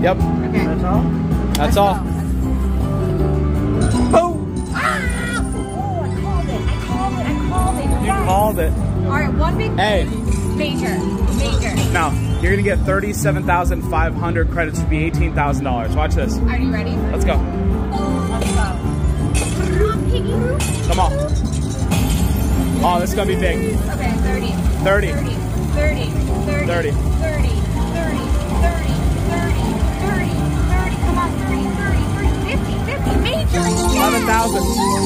Yep. Okay. That's all? That's all. Boom! Ah! Oh, I called it. I called it. You called it. All right, one big Hey. major. Now, you're gonna get 37,500 credits to be $18,000. Watch this. Are you ready? Let's go. Let's go. Come on. Oh, this is gonna be big. Okay, 30. 30. 30. 30. 30. 30. 30. 30. 30. 30. 30. Come on, 30. 30. 50. 50. Major. 11,000.